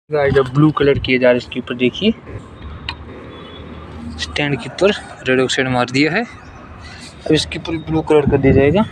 Guys अब blue colour किया जा रहा है इसके ऊपर, देखिए स्टैंड के ऊपर रेड ऑक्साइड मार दिया है। अब इसके ऊपर ब्लू कलर कर दिया जाएगा।